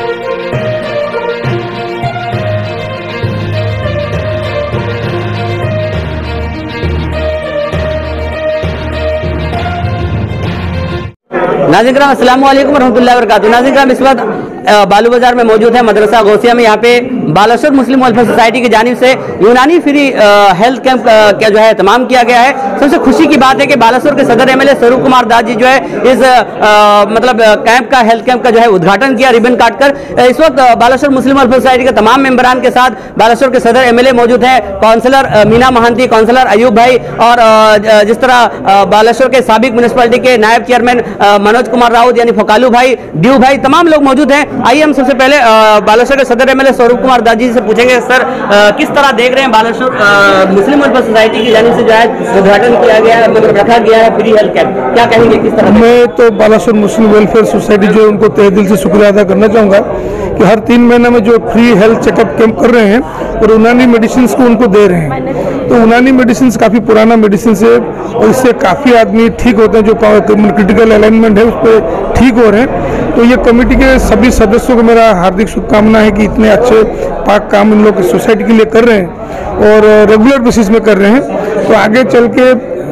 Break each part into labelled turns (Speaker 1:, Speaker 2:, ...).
Speaker 1: नाज़रीन किराम अस्सलामु अलैकुम रहमतुल्लाहि व बरकातुहू। नाज़रीन किराम इस वक्त बालू बाजार में मौजूद है मदरसा गौसिया में। यहाँ पे बालेश्वर मुस्लिम वेलफेयर सोसाइटी की जानिब से यूनानी फ्री हेल्थ कैंप का जो है तमाम किया गया है। सबसे खुशी की बात है कि बालेश्वर के सदर एमएलए स्वरूप कुमार दास जी जो है इस कैंप का हेल्थ कैंप का जो है उद्घाटन किया रिबन काटकर। इस वक्त बालेश्वर मुस्लिम वेलफेयर सोसाइटी के तमाम मेंबरान के साथ बालेश्वर के सदर एमएलए मौजूद हैं, काउंसलर मीना महांती, काउंसलर अयूब भाई और जिस तरह बालेश्वर के साबिक म्यूनिसिपैलिटी के नायब चेयरमैन मनोज कुमार राउत यानी फोकालू भाई, ड्यू भाई, तमाम लोग मौजूद हैं। आइए हम सबसे पहले बालेश्वर के सदर एमएलए स्वरूप कुमार दास जी से पूछेंगे, सर किस तरह देख रहे हैं बालेश्वर मुस्लिम वेलफेयर सोसाइटी की जानिब से जो है उद्घाटन किया गया है, मतलब रखा गया है फ्री हेल्थ कैंप, क्या कहेंगे किस तरह?
Speaker 2: मैं तो बालेश्वर मुस्लिम वेलफेयर सोसाइटी जो उनको तहे दिल से शुक्रिया अदा करना चाहूँगा कि हर 3 महीने में जो फ्री हेल्थ चेकअप कैंप कर रहे हैं और यूनानी मेडिसिन को उनको दे रहे हैं। तो यूनानी मेडिसिन काफ़ी पुराना मेडिसिन है और इससे काफ़ी आदमी ठीक होते हैं, जो क्रिटिकल अलाइनमेंट है उस पर ठीक हो रहे हैं। तो ये कमेटी के सभी सदस्यों को मेरा हार्दिक शुभकामना है कि इतने अच्छे पाक काम इन लोग सोसाइटी के लिए कर रहे हैं और रेगुलर बेसिस में कर रहे हैं। तो आगे चल के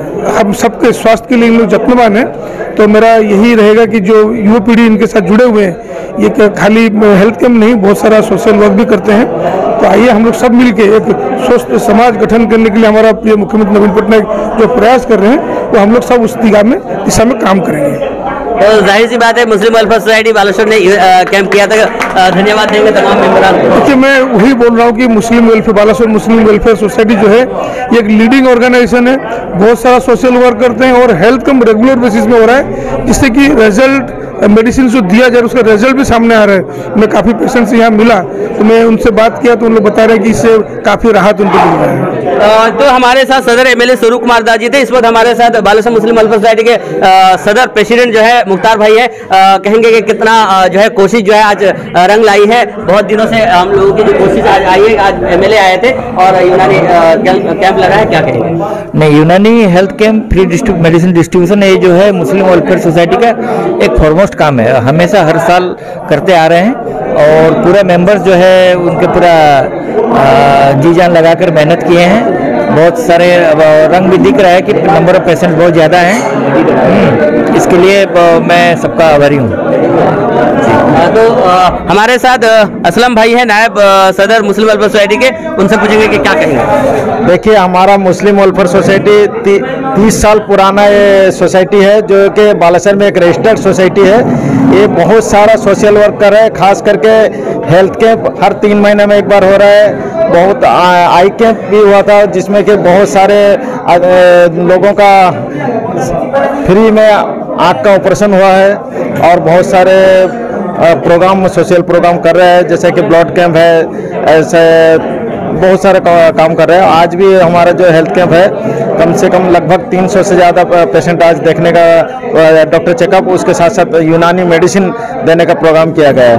Speaker 2: हम सबके स्वास्थ्य के लिए इन लोग जत्नवान हैं। तो मेरा यही रहेगा कि जो युवा पीढ़ी इनके साथ जुड़े हुए हैं, ये खाली हेल्थ कैंप नहीं, बहुत सारा सोशल वर्क भी करते हैं। तो आइए हम लोग सब मिलके एक स्वस्थ समाज गठन करने के लिए हमारा प्रिय मुख्यमंत्री नवीन पटनायक जो प्रयास कर रहे हैं, वो हम लोग सब उस दिशा में काम करेंगे।
Speaker 1: तो जाहिर सी बात है मुस्लिम वेलफेयर सोसाइटी बालेश्वर ने कैंप किया था, धन्यवाद देंगे तमाम मेंबरान को।
Speaker 2: देखिए मैं वही बोल रहा हूँ कि बालेश्वर मुस्लिम वेलफेयर सोसाइटी जो है ये एक लीडिंग ऑर्गेनाइजेशन है, बहुत सारा सोशल वर्क करते हैं और हेल्थ कैंप रेगुलर बेसिस में हो रहा है, जिससे कि रिजल्ट मेडिसिन जो दिया जाए उसका रिजल्ट भी सामने आ रहा है। मैं काफ़ी पेशेंट से यहाँ मिला तो मैं उनसे बात किया तो उन लोग बता रहे हैं कि इससे काफ़ी राहत उनको मिल रहा है।
Speaker 1: तो हमारे साथ सदर एमएलए स्वरूप कुमार दास जी थे। इस वक्त हमारे साथ बालेश्वर मुस्लिम वेलफेयर सोसाइटी के सदर प्रेसिडेंट जो है मुख्तार भाई है। कहेंगे कि कितना जो है कोशिश जो है आज रंग लाई है। बहुत दिनों से हम लोगों की जो कोशिश आज आई है, आज एमएलए आए थे और यूनानी कैंप लगा है, क्या कहेंगे?
Speaker 3: नहीं, Unani health camp free medicine distribution ये जो है मुस्लिम वेलफेयर सोसाइटी का एक फॉरमोस्ट काम है, हमेशा हर साल करते आ रहे हैं और पूरे मेंबर्स जो है उनके पूरा जी जान लगाकर मेहनत किए हैं। बहुत सारे रंग भी दिख रहा है कि नंबर ऑफ पेशेंट बहुत ज़्यादा हैं, इसके लिए मैं सबका आभारी हूँ।
Speaker 1: तो हमारे साथ असलम भाई है, नायब सदर मुस्लिम वेलफेयर सोसाइटी के, उनसे पूछेंगे कि क्या कहेंगे।
Speaker 4: देखिए हमारा मुस्लिम वेलफेयर सोसाइटी 30 साल पुराना ये सोसाइटी है, जो कि बालेश्वर में एक रजिस्टर्ड सोसाइटी है। ये बहुत सारा सोशल वर्क कर रहा है, खास करके हेल्थ कैंप हर 3 महीने में एक बार हो रहा है। बहुत आई कैंप भी हुआ था जिसमें कि बहुत सारे लोगों का फ्री में आँख का ऑपरेशन हुआ है और बहुत सारे प्रोग्राम सोशल प्रोग्राम कर रहे हैं, जैसे कि ब्लड कैंप है, ऐसे बहुत सारे काम कर रहे हैं। आज भी हमारा जो हेल्थ कैंप है कम से कम लगभग 300 से ज़्यादा पेशेंट आज देखने का डॉक्टर चेकअप, उसके साथ साथ यूनानी मेडिसिन देने का प्रोग्राम किया गया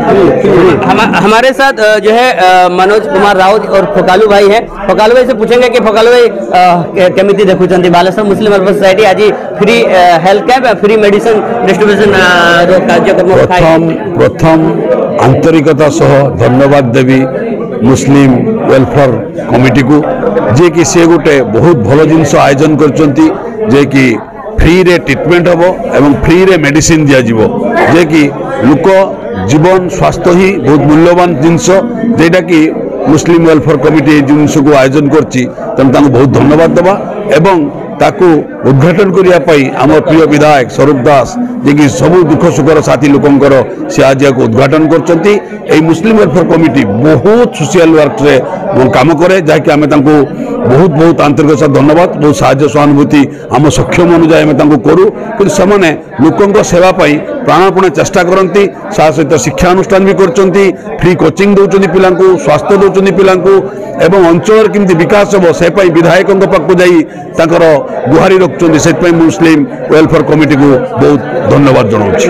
Speaker 4: है।
Speaker 1: हमारे साथ जो है मनोज कुमार राउत और फोकालू भाई है। फोकालू भाई से पूछेंगे कि फोकालू भाई केमिति देखुचंती बालेश्वर मुस्लिम वेलफेयर सोसाइटी आज free health camp free medicine distribution कार्यक्रम
Speaker 5: प्रथम आंतरिकता सह धन्यवाद देवी मुस्लिम वेलफेयर कमिटी को, जे कि से गोटे बहुत भल जिनस आयोजन करचंती, जे कि फ्री रे ट्रीटमेंट हम एवं फ्री रे मेडिसिन दिया जीवो, जे कि लोक जीवन स्वास्थ्य ही बहुत मूल्यवान जिनस, जेटा कि मुस्लिम वेलफेयर कमिटी जिनस को आयोजन करची, तेणु बहुत धन्यवाद देवा एवं ताकू उद्घाटन करने आम प्रिय विधायक स्वरूप दास जे कि सबू दुख सुखर साथी लोकंर से आज को उद्घाटन कर मुस्लिम वेलफेयर कमिटी बहुत सोशल वर्क रे काम करे, जहाँकि आम बहुत बहुत आंतरिक धन्यवाद, बहुत साहाय्य सहानुभूति आम सक्षम अनुजाई आम करूँ, कि से लोकों सेवाई प्राणपणे चेष्टा करती, सहित शिक्षानुष्ठान भी करचंती, फ्री कोचिंग दौरान पिला स्वास्थ्य दौरान पिला एवं अंचल केमती विकास हम से विधायकों पाखक जाकर गुहारी रखुच्च, से मुस्लिम वेलफेयर कमिटी को बहुत धन्यवाद जनाऊँ।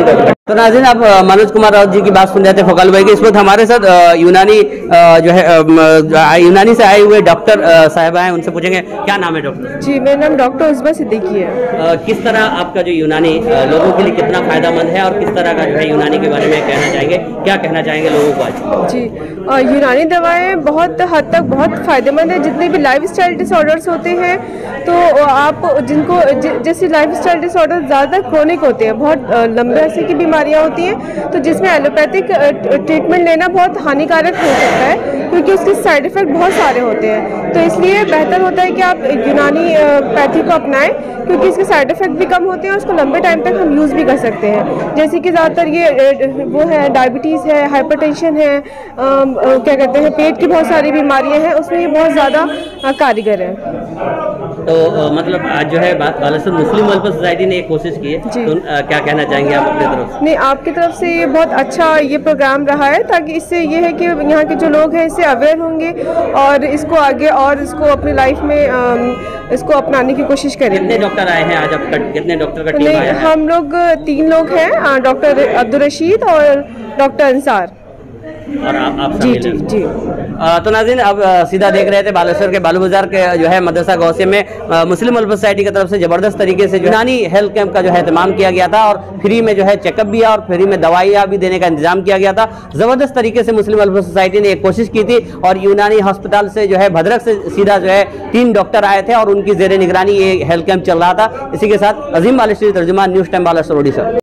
Speaker 1: तो नाज़रीन, आप मनोज कुमार राउत जी की बात सुन रहे थे फोकल भाई के। इस वक्त हमारे साथ यूनानी जो है यूनानी से आए हुए डॉक्टर साहिबा हैं, उनसे पूछेंगे क्या नाम है डॉक्टर?
Speaker 6: जी, मेरा नाम डॉक्टर उस्मा सिद्दीकी है।
Speaker 1: किस तरह आपका जो यूनानी लोगों के लिए कितना फायदेमंद है और किस तरह का जो है यूनानी के बारे में कहना चाहेंगे, क्या कहना चाहेंगे लोगों को आज?
Speaker 6: जी, यूनानी दवाएं बहुत हद तक बहुत फ़ायदेमंद है। जितने भी लाइफस्टाइल डिसऑर्डर्स होते हैं, तो आप जिनको जैसे लाइफस्टाइल डिसऑर्डर ज़्यादा क्रोनिक होते हैं, बहुत लंबे अरसे की बीमारियां होती हैं, तो जिसमें एलोपैथिक ट्रीटमेंट लेना बहुत हानिकारक हो सकता है, क्योंकि उसके साइड इफ़ेक्ट बहुत सारे होते हैं। तो इसलिए बेहतर होता है कि आप यूनानी पैथी को अपनाएं, क्योंकि इसके साइड इफ़ेक्ट भी कम होते हैं और उसको लंबे टाइम तक हम यूज़ भी कर सकते हैं। जैसे कि ज़्यादातर ये वो है, डायबिटीज़ है, हाइपरटेंशन है, क्या कहते हैं, पेट की बहुत सारी बीमारियां हैं, उसमें ये बहुत ज़्यादा कारगर है।
Speaker 1: तो मतलब आज जो है बालासर मुस्लिम वेलफेयर सोसाइटी ने एक कोशिश की है, तो क्या कहना चाहेंगे आप अपनी तरफ से?
Speaker 6: नहीं, आपकी तरफ से ये बहुत अच्छा ये प्रोग्राम रहा है, ताकि इससे ये है कि यहाँ के जो लोग हैं इससे अवेयर होंगे और इसको आगे और इसको अपनी लाइफ में इसको अपनाने की कोशिश करेंगे।
Speaker 1: कितने डॉक्टर आए हैं आज? आप कितने डॉक्टर का टीम आया है?
Speaker 6: हम लोग 3 लोग हैं, डॉक्टर अब्दुल रशीद और डॉक्टर अंसार
Speaker 1: और आप
Speaker 6: जी जी जी।
Speaker 1: तो नाज़रीन, अब सीधा देख रहे थे बालेश्वर के बालू बाजार के जो है मदरसा गौसिया में मुस्लिम वेलफेयर सोसाइटी की तरफ से ज़बरदस्त तरीके से यूनानी हेल्थ कैंप का जो है एहतमाम किया गया था और फ्री में जो है चेकअप भी और फ्री में दवाइयाँ भी देने का इंतजाम किया गया था। ज़बरदस्त तरीके से मुस्लिम वेलफेयर सोसाइटी ने एक कोशिश की थी और यूनानी हॉस्पिटल से जो है भद्रक से सीधा जो है 3 डॉक्टर आए थे और उनकी ज़ेर निगरानी ये हेल्थ कैंप चल रहा था। इसी के साथ अजीम बालेश्वरी, तर्जुमान, न्यूज़ टाइम बालेश्वर, ओडिशा।